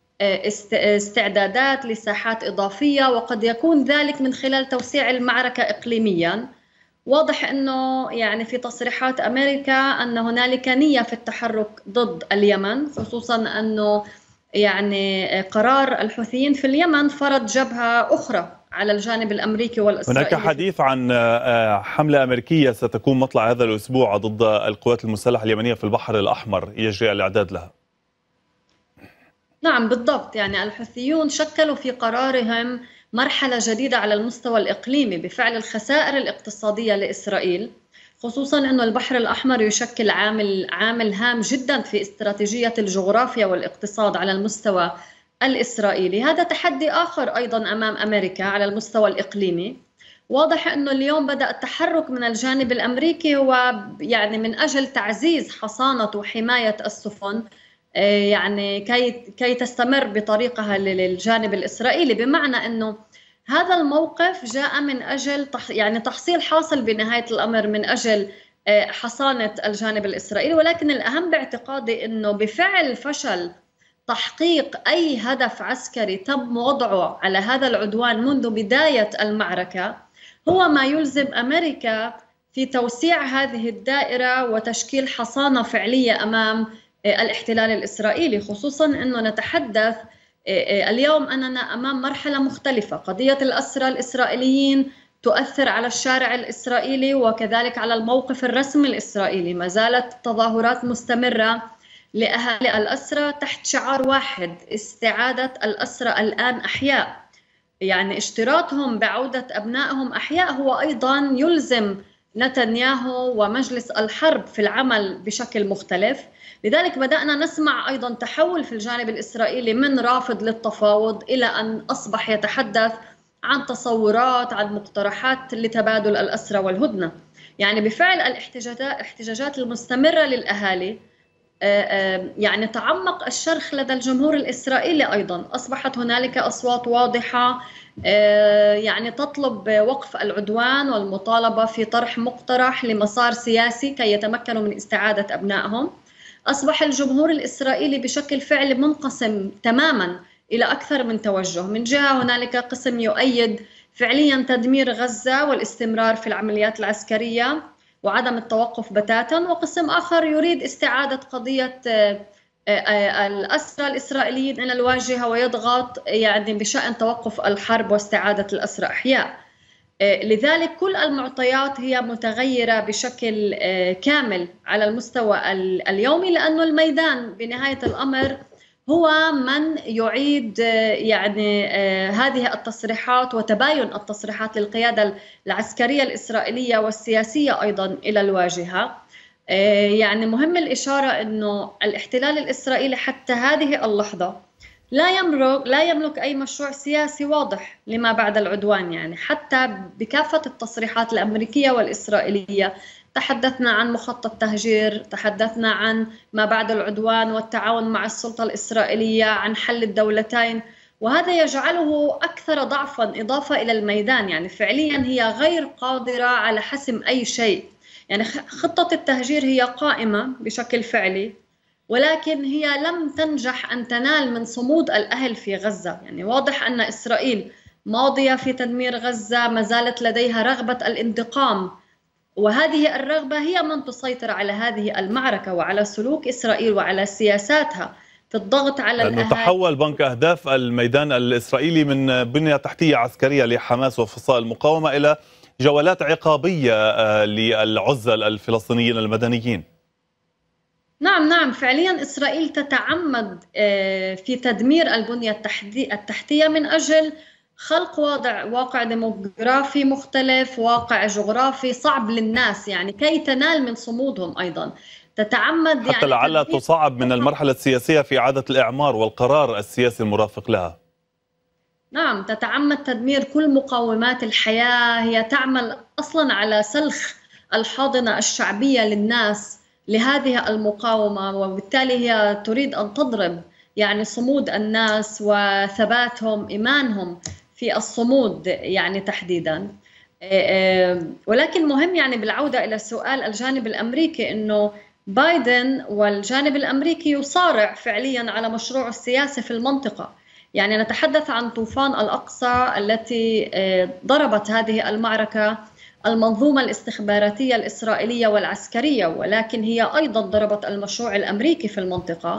استعدادات لساحات إضافية، وقد يكون ذلك من خلال توسيع المعركة إقليميا. واضح أنه يعني في تصريحات أمريكا أن هنالك نية في التحرك ضد اليمن، خصوصا أنه يعني قرار الحوثيين في اليمن فرض جبهة أخرى على الجانب الأمريكي والإسرائيلي. هناك حديث عن حملة أمريكية ستكون مطلع هذا الأسبوع ضد القوات المسلحة اليمنية في البحر الأحمر، يجري الإعداد لها. نعم بالضبط، يعني الحوثيون شكلوا في قرارهم مرحلة جديدة على المستوى الإقليمي بفعل الخسائر الاقتصادية لإسرائيل، خصوصا أن البحر الأحمر يشكل عامل عامل هام جدا في استراتيجية الجغرافيا والاقتصاد على المستوى الإسرائيلي. هذا تحدي آخر أيضا أمام أمريكا على المستوى الإقليمي. واضح أنه اليوم بدأ التحرك من الجانب الأمريكي هو يعني من أجل تعزيز حصانة وحماية السفن يعني كي كي تستمر بطريقها للجانب الإسرائيلي، بمعنى أنه هذا الموقف جاء من أجل يعني تحصيل حاصل بنهاية الأمر من أجل حصانة الجانب الإسرائيلي. ولكن الأهم باعتقادي أنه بفعل فشل تحقيق أي هدف عسكري تم وضعه على هذا العدوان منذ بداية المعركة هو ما يلزم أمريكا في توسيع هذه الدائرة وتشكيل حصانة فعلية أمام الاحتلال الإسرائيلي، خصوصا أنه نتحدث اليوم أننا أمام مرحلة مختلفة. قضية الأسرى الإسرائيليين تؤثر على الشارع الإسرائيلي وكذلك على الموقف الرسمي الإسرائيلي. ما زالت تظاهرات مستمرة لأهالي الأسرى تحت شعار واحد: استعادة الأسرى الآن أحياء. يعني اشتراطهم بعودة أبنائهم أحياء هو أيضا يلزم نتنياهو ومجلس الحرب في العمل بشكل مختلف. لذلك بدأنا نسمع أيضا تحول في الجانب الإسرائيلي من رافض للتفاوض إلى أن أصبح يتحدث عن تصورات، عن مقترحات لتبادل الأسرى والهدنة. يعني بفعل الاحتجاجات المستمرة للأهالي يعني تعمق الشرخ لدى الجمهور الإسرائيلي أيضا. أصبحت هنالك أصوات واضحة يعني تطلب وقف العدوان والمطالبة في طرح مقترح لمسار سياسي كي يتمكنوا من استعادة أبنائهم. أصبح الجمهور الإسرائيلي بشكل فعلي منقسم تماما إلى أكثر من توجه. من جهة هنالك قسم يؤيد فعليا تدمير غزة والاستمرار في العمليات العسكرية وعدم التوقف بتاتا، وقسم آخر يريد استعادة قضية الأسرى الإسرائيليين إلى الواجهة ويضغط يعني بشأن توقف الحرب واستعادة الأسرى أحياء. لذلك كل المعطيات هي متغيرة بشكل كامل على المستوى اليومي، لأنه الميدان بنهاية الأمر هو من يعيد يعني هذه التصريحات وتباين التصريحات للقيادة العسكرية الإسرائيلية والسياسية أيضا إلى الواجهة. يعني مهم الإشارة أنه الاحتلال الإسرائيلي حتى هذه اللحظة لا يملك لا يملك أي مشروع سياسي واضح لما بعد العدوان. يعني حتى بكافة التصريحات الأمريكية والإسرائيلية تحدثنا عن مخطط تهجير، تحدثنا عن ما بعد العدوان والتعاون مع السلطة الإسرائيلية عن حل الدولتين، وهذا يجعله أكثر ضعفا إضافة إلى الميدان. يعني فعليا هي غير قادرة على حسم أي شيء. يعني خطة التهجير هي قائمة بشكل فعلي، ولكن هي لم تنجح أن تنال من صمود الأهل في غزة. يعني واضح أن إسرائيل ماضية في تدمير غزة، ما زالت لديها رغبة الانتقام، وهذه الرغبة هي من تسيطر على هذه المعركة وعلى سلوك إسرائيل وعلى سياساتها في الضغط على الأهالي. تحول بنك أهداف الميدان الإسرائيلي من بنية تحتية عسكرية لحماس وفصائل المقاومة إلى جولات عقابية للعزل الفلسطينيين المدنيين. نعم نعم فعليا إسرائيل تتعمد في تدمير البنية التحتية من أجل خلق وضع واقع ديموغرافي مختلف، واقع جغرافي صعب للناس، يعني كي تنال من صمودهم. أيضا تتعمد حتى يعني لعل تصعب من المرحلة السياسية في إعادة الإعمار والقرار السياسي المرافق لها. نعم تتعمد تدمير كل مقومات الحياة. هي تعمل أصلا على سلخ الحاضنة الشعبية للناس لهذه المقاومة، وبالتالي هي تريد أن تضرب يعني صمود الناس وثباتهم، إيمانهم في الصمود يعني تحديدا. ولكن مهم يعني بالعودة إلى سؤال الجانب الأمريكي، أنه بايدن والجانب الأمريكي يصارع فعليا على مشروع السياسي في المنطقة. يعني نتحدث عن طوفان الأقصى التي ضربت هذه المعركة المنظومة الاستخباراتية الإسرائيلية والعسكرية، ولكن هي أيضا ضربت المشروع الأمريكي في المنطقة،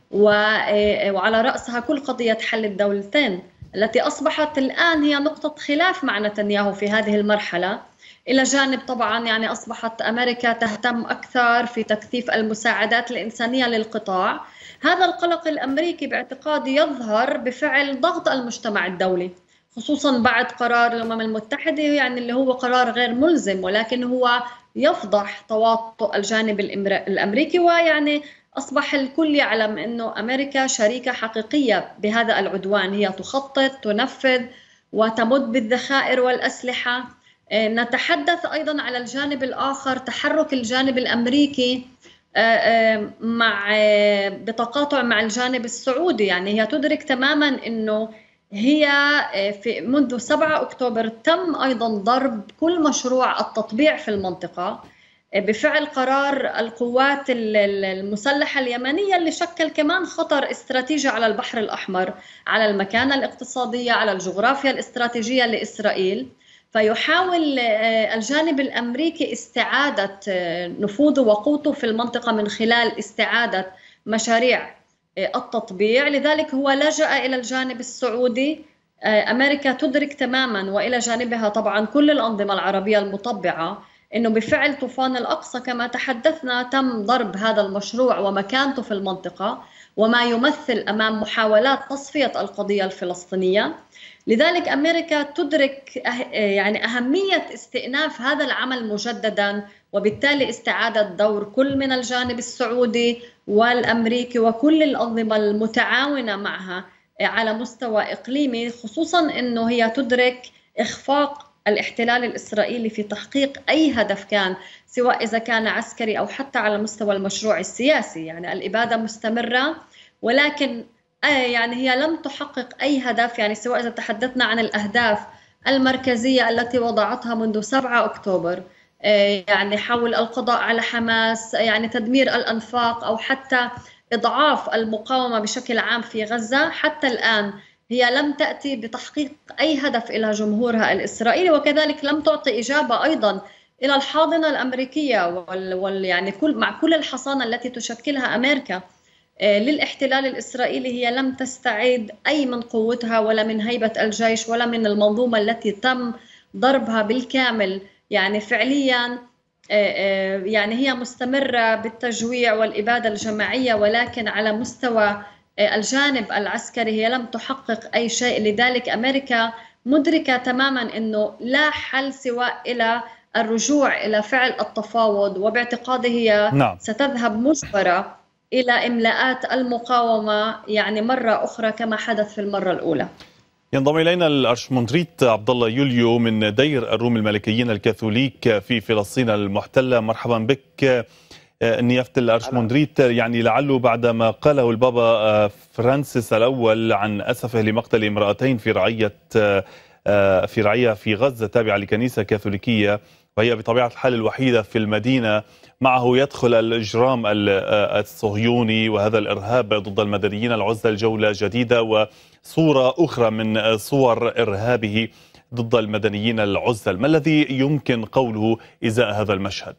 وعلى رأسها كل قضية حل الدولتين التي أصبحت الآن هي نقطة خلاف مع نتنياهو في هذه المرحلة. إلى جانب طبعا يعني أصبحت أمريكا تهتم أكثر في تكثيف المساعدات الإنسانية للقطاع. هذا القلق الأمريكي باعتقادي يظهر بفعل ضغط المجتمع الدولي، خصوصا بعد قرار الأمم المتحدة يعني اللي هو قرار غير ملزم، ولكن هو يفضح تواطؤ الجانب الأمريكي. ويعني أصبح الكل يعلم أنه أمريكا شريكة حقيقية بهذا العدوان، هي تخطط، تنفذ وتمد بالذخائر والأسلحة. نتحدث أيضا على الجانب الآخر تحرك الجانب الأمريكي مع بتقاطع مع الجانب السعودي. يعني هي تدرك تماما أنه هي في منذ سبعة أكتوبر تم أيضا ضرب كل مشروع التطبيع في المنطقة بفعل قرار القوات المسلحة اليمنية اللي شكل كمان خطر استراتيجي على البحر الأحمر، على المكانة الاقتصادية، على الجغرافيا الاستراتيجية لإسرائيل. فيحاول الجانب الأمريكي استعادة نفوذه وقوته في المنطقة من خلال استعادة مشاريع التطبيع. لذلك هو لجأ إلى الجانب السعودي. أمريكا تدرك تماما وإلى جانبها طبعا كل الأنظمة العربية المطبعة أنه بفعل طوفان الأقصى كما تحدثنا تم ضرب هذا المشروع ومكانته في المنطقة، وما يمثل أمام محاولات تصفية القضية الفلسطينية. لذلك أمريكا تدرك يعني أهمية استئناف هذا العمل مجددا، وبالتالي استعادة دور كل من الجانب السعودي والأمريكي وكل الأنظمة المتعاونة معها على مستوى إقليمي، خصوصا أنه هي تدرك إخفاق الاحتلال الإسرائيلي في تحقيق أي هدف كان، سواء إذا كان عسكري أو حتى على مستوى المشروع السياسي. يعني الإبادة مستمرة، ولكن يعني هي لم تحقق أي هدف، يعني سواء إذا تحدثنا عن الأهداف المركزية التي وضعتها منذ سبعة أكتوبر، يعني حول القضاء على حماس، يعني تدمير الأنفاق، أو حتى إضعاف المقاومة بشكل عام في غزة، حتى الآن هي لم تأتي بتحقيق أي هدف إلى جمهورها الإسرائيلي، وكذلك لم تعطي إجابة أيضا إلى الحاضنة الأمريكية وال, وال يعني كل مع كل الحصانة التي تشكلها أمريكا للاحتلال الإسرائيلي. هي لم تستعيد أي من قوتها ولا من هيبة الجيش ولا من المنظومة التي تم ضربها بالكامل. يعني فعليا يعني هي مستمرة بالتجويع والإبادة الجماعية، ولكن على مستوى الجانب العسكري هي لم تحقق أي شيء. لذلك أمريكا مدركة تماما أنه لا حل سواء إلى الرجوع إلى فعل التفاوض، وباعتقاده هي نعم. ستذهب مجبرة إلى إملاءات المقاومة يعني مرة أخرى كما حدث في المرة الأولى. ينضم إلينا الأرشمندريت عبد الله يوليو من دير الروم الملكيين الكاثوليك في فلسطين المحتلة. مرحبا بك نيافة الأرشمندريت. يعني لعله بعد ما قاله البابا فرانسيس الأول عن أسفه لمقتل امرأتين في رعية في رعية في غزة تابعة لكنيسة كاثوليكية، وهي بطبيعة الحال الوحيدة في المدينة، معه يدخل الإجرام الصهيوني وهذا الإرهاب ضد المدنيين العزل جولة جديدة وصورة أخرى من صور إرهابه ضد المدنيين العزل. ما الذي يمكن قوله إزاء هذا المشهد؟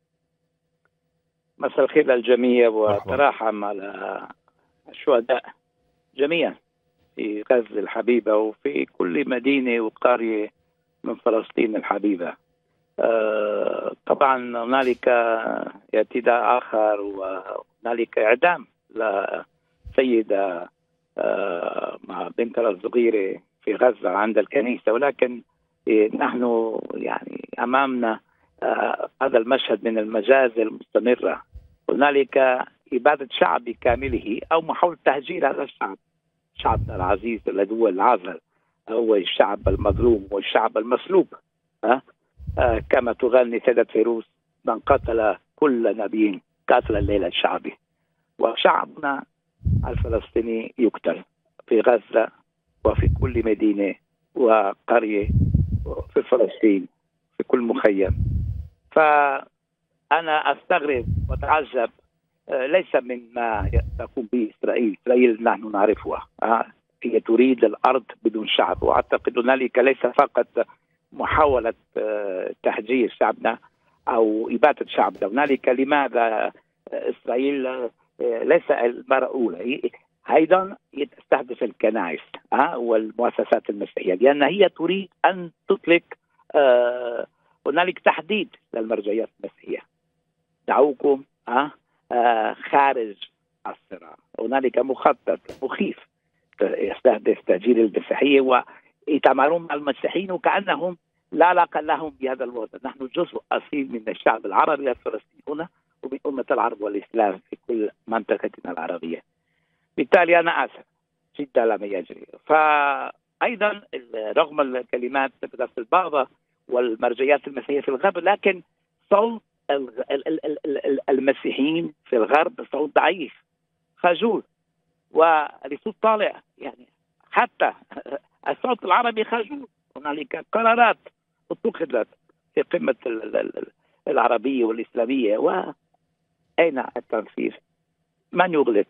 مساء الخير للجميع، وتراحم على الشهداء جميعا في غزة الحبيبة وفي كل مدينة وقرية من فلسطين الحبيبة. آه طبعا هنالك اعتداء آخر وهنالك إعدام لسيدة آه مع بنتها الصغيرة في غزة عند الكنيسة، ولكن نحن يعني أمامنا آه هذا المشهد من المجازر المستمرة. هنالك إبادة شعب بكامله أو محاولة تهجير هذا الشعب، شعبنا العزيز الذي هو العازل، هو الشعب المظلوم والشعب المسلوب. أه؟ أه كما تغني سيدة فيروز: من قتل كل نبي قاتل الليل الشعبي. وشعبنا الفلسطيني يقتل في غزة وفي كل مدينة وقرية في فلسطين في كل مخيم. فأنا أستغرب وأتعجب ليس من ما تقوم به إسرائيل. إسرائيل نحن نعرفها، هي تريد الأرض بدون شعب، وأعتقد هنالك ليس فقط محاولة تهجير شعبنا أو إبادة شعبنا. هنالك لماذا إسرائيل ليس المرة الأولى أيضا تستهدف الكنائس والمؤسسات المسيحية، لأن هي تريد أن تطلق هنالك تحديد للمرجعيات المسيحية: دعوكم آه خارج الصراع. هنالك مخطط مخيف يستهدف تهجير المسيحية، ويتعاملون مع المسيحيين وكأنهم لا علاقة لهم بهذا الوطن. نحن جزء أصيل من الشعب العربي الفلسطيني هنا ومن أمة العرب والإسلام في كل منطقتنا العربية. بالتالي أنا آسف جدا لما يجري. فأيضا رغم الكلمات بتاعت البابا والمرجعيات المسيحية في الغرب، لكن صوت المسيحيين في الغرب صوت ضعيف خجول ولصوت طالع. يعني حتى الصوت العربي خجول. هنالك قرارات اتخذت في قمة العربية والإسلامية، وأين التنفيذ؟ من يغلق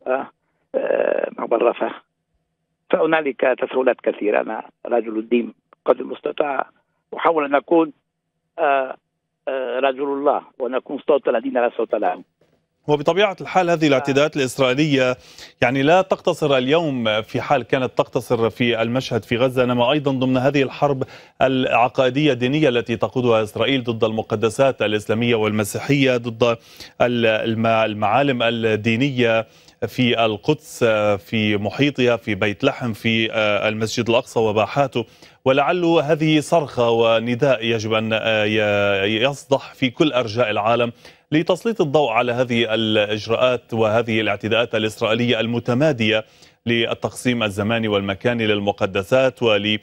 معبر رفح؟ فهنالك تساؤلات كثيرة. أنا رجل الدين قدر المستطاع وحاول أن أكون آه رجل الله ونكون صوت الذين لا صوت لهم. وبطبيعة الحال هذه الاعتداءات الإسرائيلية يعني لا تقتصر اليوم في حال كانت تقتصر في المشهد في غزة، إنما أيضا ضمن هذه الحرب العقائدية الدينية التي تقودها إسرائيل ضد المقدسات الإسلامية والمسيحية، ضد المعالم الدينية في القدس، في محيطها، في بيت لحم، في المسجد الأقصى وباحاته. ولعل هذه صرخة ونداء يجب أن يصدح في كل أرجاء العالم لتسليط الضوء على هذه الإجراءات وهذه الاعتداءات الإسرائيلية المتمادية للتقسيم الزماني والمكاني للمقدسات ول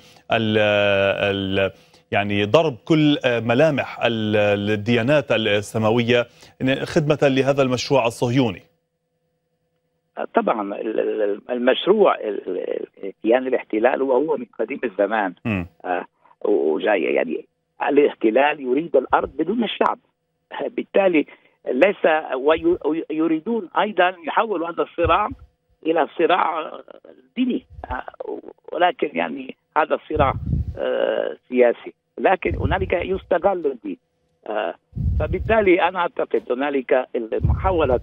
يعني ضرب كل ملامح الديانات السماوية خدمة لهذا المشروع الصهيوني. طبعا المشروع كيان الاحتلال وهو من قديم الزمان آه وجاي يعني الاحتلال يريد الأرض بدون الشعب، بالتالي ليس ويريدون أيضا يحولوا هذا الصراع إلى صراع ديني، آه ولكن يعني هذا الصراع آه سياسي، لكن هنالك يستغل الدين. آه فبالتالي أنا أعتقد هنالك محاولة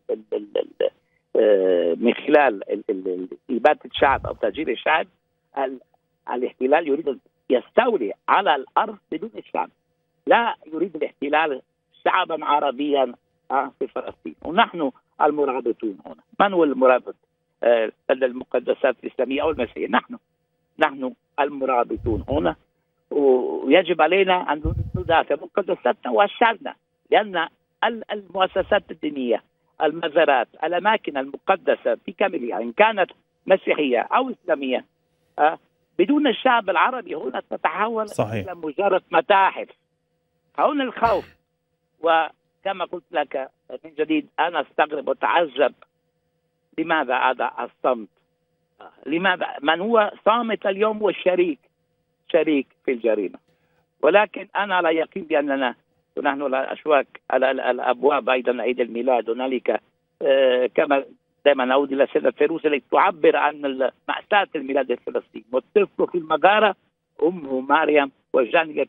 من خلال إبادة الشعب أو تهجير الشعب، الاحتلال يريد أن يستولي على الأرض بدون الشعب، لا يريد الاحتلال شعبا عربيا في فلسطين. ونحن المرابطون هنا. من هو المرابط لدى المقدسات الإسلامية أو المسيحية؟ نحن نحن المرابطون هنا، ويجب علينا أن ندافع مقدساتنا وشعبنا، لأن المؤسسات الدينية، المزارات، الأماكن المقدسة في كاملها إن كانت مسيحية أو إسلامية أه بدون الشعب العربي هنا تتحول صحيح. إلى مجرد متاحف. هنا الخوف. وكما قلت لك من جديد أنا أستغرب وأتعجب لماذا هذا الصمت؟ أه لماذا من هو صامت اليوم هو الشريك شريك في الجريمة. ولكن أنا على يقين بأننا ونحن على أشواك على الأبواب أيضا عيد الميلاد. هنالك آه كما دائما نعود إلى سيدة فيروز التي تعبر عن مأساة الميلاد الفلسطيني، والطفل في المغارة أمه مريم وجان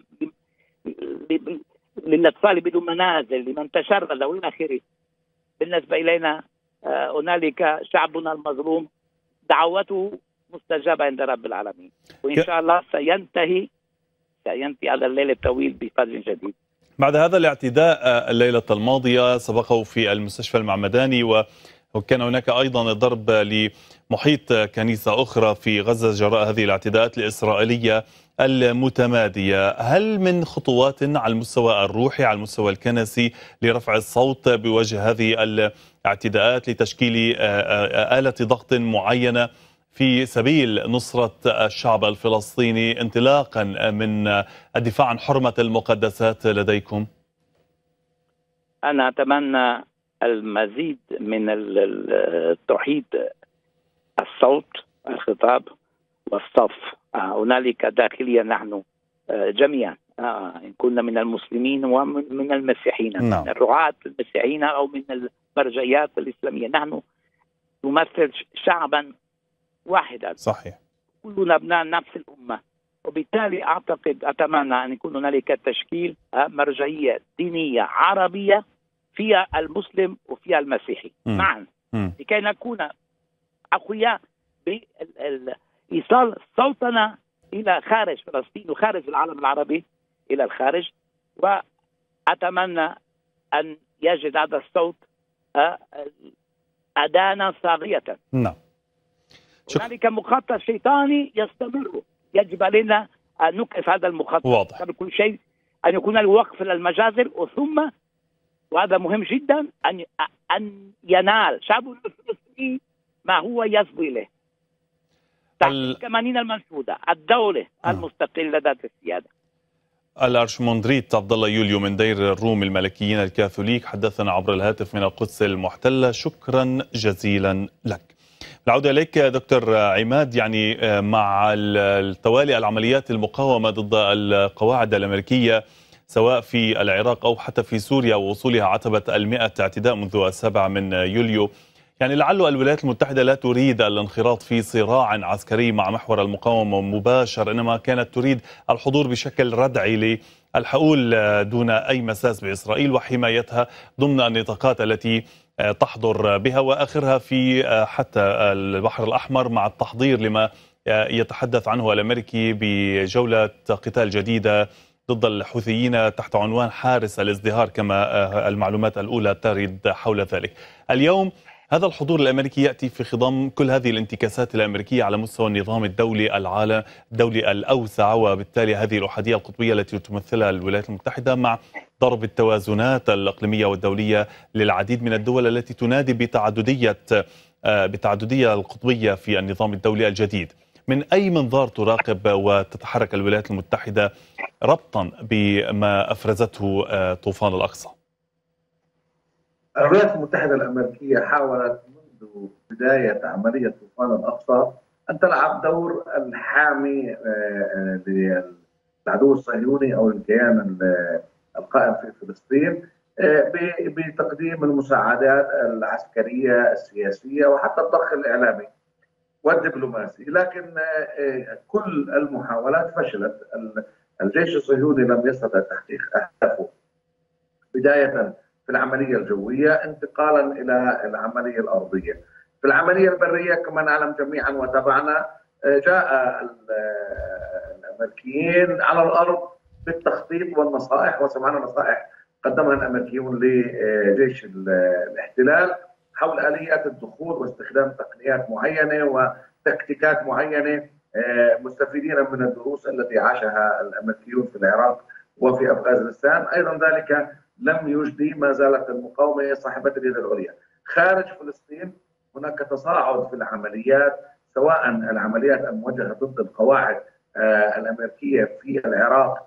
للأطفال بدون منازل لمن تشرد وإلى آخره. بالنسبة إلينا آه هنالك شعبنا المظلوم دعوته مستجابة عند رب العالمين، وإن شاء الله سينتهي سينتهي هذا الليل الطويل بفضل جديد. بعد هذا الاعتداء الليلة الماضية سبقه في المستشفى المعمداني، وكان هناك أيضا ضرب لمحيط كنيسة أخرى في غزة جراء هذه الاعتداءات الإسرائيلية المتمادية. هل من خطوات على المستوى الروحي على المستوى الكنسي لرفع الصوت بوجه هذه الاعتداءات لتشكيل آلة ضغط معينة في سبيل نصرة الشعب الفلسطيني انطلاقا من الدفاع عن حرمة المقدسات لديكم؟ أنا أتمنى المزيد من التوحيد، الصوت، الخطاب والصف. هنالك داخليا نحن جميعا إن كنا من المسلمين ومن المسيحيين، من الرعاة المسيحيين أو من المرجعيات الإسلامية، نحن نمثل شعبا واحدا صحيح، كلنا أبناء نفس الأمة. وبالتالي أعتقد أتمنى أن يكون هنالك تشكيل مرجعية دينية عربية فيها المسلم وفيها المسيحي م. معا م. لكي نكون أقوياء بإيصال صوتنا إلى خارج فلسطين وخارج العالم العربي إلى الخارج. وأتمنى أن يجد هذا الصوت أدانا صاغية. نعم. هنالك مخطط شيطاني يستمر، يجب علينا أن نوقف هذا المخطط. واضح. كل شيء أن يكون الوقف للمجازر، وثم وهذا مهم جدا أن أن ينال شعب الفلسطيني ما هو يصبو إليه. القوانين المنفوذة، الدولة المستقلة ذات السيادة. الأرشموندريت عبد الله يوليو من دير الروم الملكيين الكاثوليك حدثنا عبر الهاتف من القدس المحتلة، شكرا جزيلا لك. العودة إليك دكتور عماد، يعني مع التوالي العمليات المقاومة ضد القواعد الأمريكية سواء في العراق أو حتى في سوريا ووصولها عتبة المئة اعتداء منذ السابع من يوليو، يعني لعل الولايات المتحدة لا تريد الانخراط في صراع عسكري مع محور المقاومة مباشر، إنما كانت تريد الحضور بشكل ردعي للحقول دون أي مساس بإسرائيل وحمايتها ضمن النطاقات التي تحضر بها، وآخرها في حتى البحر الأحمر مع التحضير لما يتحدث عنه الأمريكي بجولة قتال جديدة ضد الحوثيين تحت عنوان حارس الازدهار كما المعلومات الأولى ترد حول ذلك. اليوم هذا الحضور الأمريكي يأتي في خضم كل هذه الانتكاسات الأمريكية على مستوى النظام الدولي العالم الدولي الأوسع، وبالتالي هذه الأحادية القطبية التي تمثلها الولايات المتحدة مع ضرب التوازنات الإقليمية والدولية للعديد من الدول التي تنادي بتعددية بالتعددية القطبية في النظام الدولي الجديد. من أي منظار تراقب وتتحرك الولايات المتحدة ربطا بما أفرزته طوفان الأقصى؟ الولايات المتحدة الأمريكية حاولت منذ بداية عملية طوفان الأقصى أن تلعب دور الحامي للعدو الصهيوني أو الكيان القائم في فلسطين بتقديم المساعدات العسكرية السياسية وحتى الضخ الإعلامي والدبلوماسي، لكن كل المحاولات فشلت. الجيش الصهيوني لم يستطع تحقيق أهدافه بداية في العملية الجوية انتقالا إلى العملية الأرضية. في العملية البرية كما نعلم جميعا وتابعنا جاء الأمريكيين على الأرض بالتخطيط والنصائح، وسمعنا نصائح قدمها الأمريكيون لجيش الاحتلال حول آليات الدخول واستخدام تقنيات معينة وتكتيكات معينة مستفيدين من الدروس التي عاشها الأمريكيون في العراق وفي أفغانستان. أيضا ذلك لم يجدي، ما زالت المقاومة صاحبة اليد العليا. خارج فلسطين هناك تصاعد في العمليات، سواء العمليات الموجهة ضد القواعد الأمريكية في العراق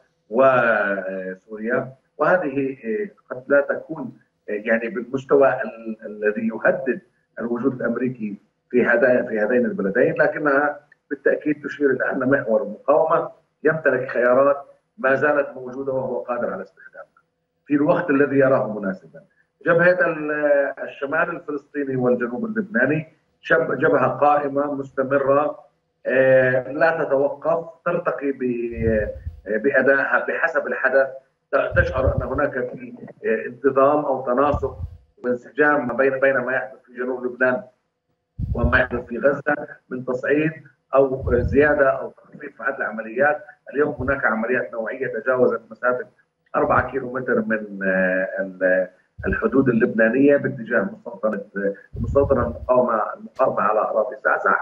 وسوريا، وهذه قد لا تكون يعني بالمستوى الذي يهدد الوجود الأمريكي في هذين في هذين البلدين، لكنها بالتأكيد تشير إلى أن محور المقاومة يمتلك خيارات ما زالت موجودة وهو قادر على استخدامها في الوقت الذي يراه مناسبا. جبهة الشمال الفلسطيني والجنوب اللبناني جبهة قائمة مستمرة لا تتوقف، ترتقي بأدائها بحسب الحدث، تشعر أن هناك في انتظام أو تناسق وانسجام ما بين بين ما يحدث في جنوب لبنان وما يحدث في غزة من تصعيد أو زيادة أو تخفيف عدد العمليات. اليوم هناك عمليات نوعية تجاوزت مسافة أربعة كيلومتر من الحدود اللبنانية باتجاه مستوطنة مستوطنة المقاومة المقاومة على أراضي زعزع.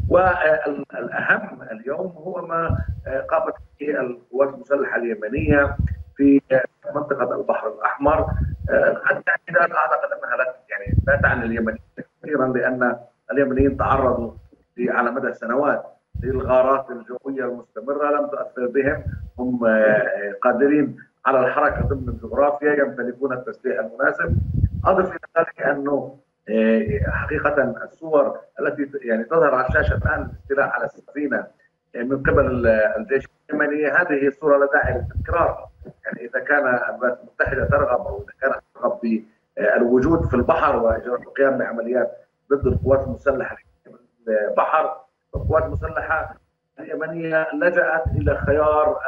والأهم اليوم هو ما قامت به القوات المسلحة اليمنية في منطقة البحر الأحمر. التعديلات أعتقد أنها لا يعني لا تعني اليمنيين كثيرا، لأن اليمنيين تعرضوا على مدى سنوات للغارات الجوية المستمرة لم تؤثر بهم، هم قادرين على الحركة ضمن الجغرافيا، يمتلكون التسليح المناسب. أضف إلى ذلك أنه حقيقة الصور التي يعني تظهر على الشاشة الآن الاستيلاء على السفينة من قبل الجيش اليمني، هذه الصورة لا داعي للتكرار. يعني إذا كان الولايات المتحدة ترغب أو إذا كانت ترغب بالوجود في البحر وإجراء القيام بعمليات ضد القوات المسلحة في البحر، القوات المسلحة اليمنية لجأت إلى خيار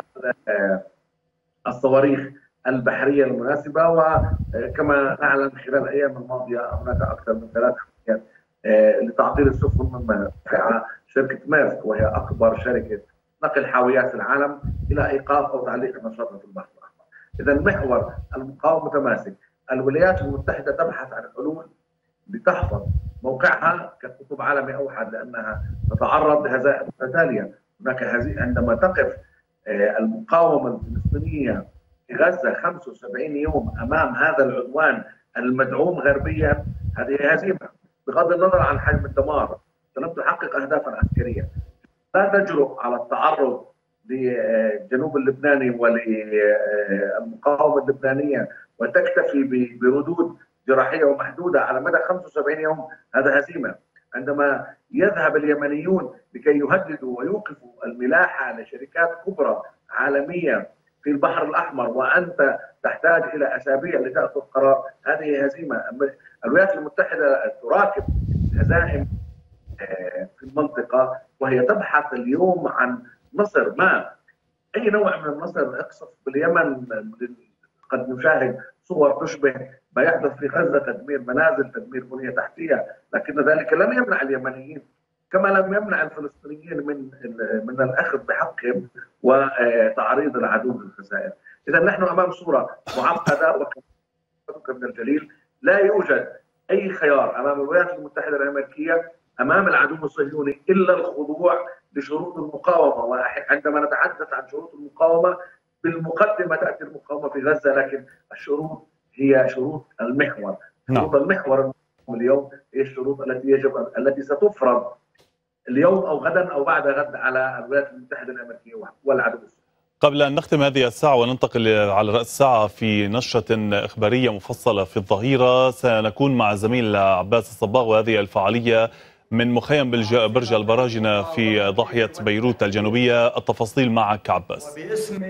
الصواريخ البحرية المناسبة، وكما نعلم خلال الأيام الماضية هناك أكثر من ثلاث حملات لتعطيل السفن مما دفعها شركة ميرسك وهي أكبر شركة نقل حاويات في العالم إلى إيقاف أو تعليق نشاطها في البحر الأحمر. إذا محور المقاومة متماسك. الولايات المتحدة تبحث عن حلول لتحفظ موقعها كقطب عالمي أوحد، لأنها تتعرض لهزائم متتالية. هناك عندما تقف المقاومة الفلسطينية في غزة خمسة وسبعين يوم أمام هذا العدوان المدعوم غربيا، هذه هزيمة بغض النظر عن حجم الدمار. لم تحقق أهدافا عسكرية، لا تجرؤ على التعرض للجنوب اللبناني وللمقاومة اللبنانية وتكتفي بردود جراحية ومحدودة على مدى خمسة وسبعين يوم، هذا هزيمة. عندما يذهب اليمنيون لكي يهددوا ويوقفوا الملاحة لشركات كبرى عالمية في البحر الأحمر وأنت تحتاج إلى أسابيع لتأخذ قرار، هذه هزيمة. الولايات المتحدة تراكب هزائم في المنطقة وهي تبحث اليوم عن نصر ما، أي نوع من النصر. اقصف باليمن، قد نشاهد صور تشبه ما يحدث في غزة، تدمير منازل، تدمير بنية تحتية، لكن ذلك لم يمنع اليمنيين كما لم يمنع الفلسطينيين من من الأخذ بحقهم وتعريض العدو للخسائر. إذا نحن أمام صورة معقدة، وكما من الجليل لا يوجد أي خيار أمام الولايات المتحدة الأمريكية أمام العدو الصهيوني إلا الخضوع لشروط المقاومة. وعندما نتحدث عن شروط المقاومة بالمقدمة تأتي المقاومة في غزة، لكن الشروط هي شروط المحور. شروط المحور اليوم ايش الشروط التي يجب التي ستفرض اليوم او غدا او بعد غد على الولايات المتحده الامريكيه والعدو. قبل أن نختم هذه الساعة وننتقل على رأس الساعة في نشرة إخبارية مفصلة في الظهيرة، سنكون مع زميل عباس الصباغ وهذه الفعالية من مخيم برج البراجنة في ضاحية بيروت الجنوبية. التفاصيل معك عباس. باسم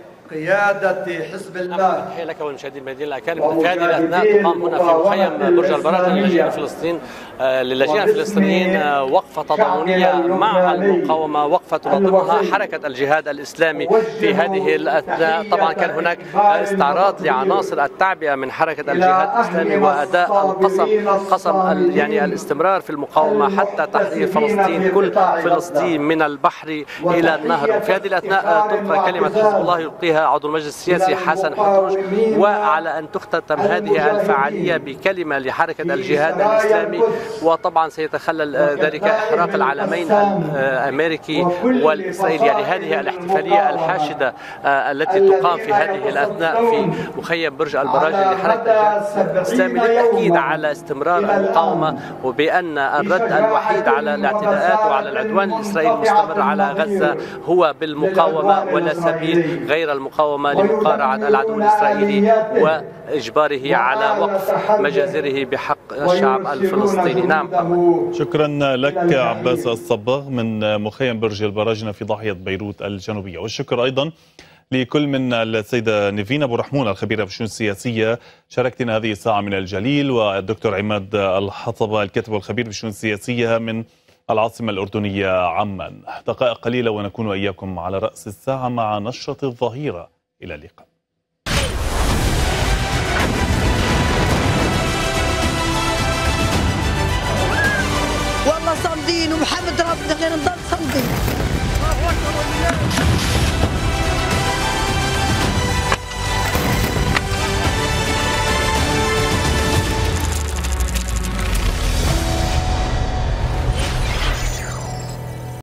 قيادة حزب الله. تحية لك والمشاهدين الميادين الأكارم. في هذه الأثناء تقام هنا في مخيم برج البراجنة للاجئين الفلسطينيين للاجئين الفلسطينيين وقفة تضامنية مع المقاومة، وقفة تنظمها حركة الجهاد الإسلامي. في هذه الأثناء طبعا كان هناك استعراض لعناصر التعبئة من حركة الجهاد الإسلامي وأداء القسم قسم يعني الاستمرار في المقاومة حتى تحرير فلسطين، كل فلسطين من البحر إلى النهر. وفي هذه الأثناء تلقى كلمة حزب الله يلقيها عضو المجلس السياسي حسن حتوش، وعلى أن تختتم هذه الفعالية بكلمة لحركة الجهاد الإسلامي. وطبعا سيتخلل ذلك إحراق العلمين الأمريكي والإسرائيلي. يعني هذه الاحتفالية الحاشدة التي تقام في هذه الأثناء في مخيم برج البراجنة لحركة الجهاد الإسلامي للتأكيد على استمرار المقاومة، وبأن الرد الوحيد على الاعتداءات وعلى العدوان الإسرائيلي المستمر على غزة هو بالمقاومة، ولا سبيل غير المقاومة لمقارعة العدو الإسرائيلي وإجباره على وقف مجازره بحق الشعب الفلسطيني. نعم. شكرا لك عباس الصباغ من مخيم برج البراجنة في ضاحية بيروت الجنوبية. والشكر أيضا لكل من السيدة نيفين أبو رحمون الخبيرة في الشؤون السياسية، شاركتنا هذه الساعة من الجليل، والدكتور عماد الحطبة الكاتب والخبير في الشؤون السياسية من العاصمة الأردنية عمان. دقائق قليلة ونكون وإياكم على رأس الساعة مع نشرة الظهيرة. إلى اللقاء. والله صامدين ومحمد رافض غير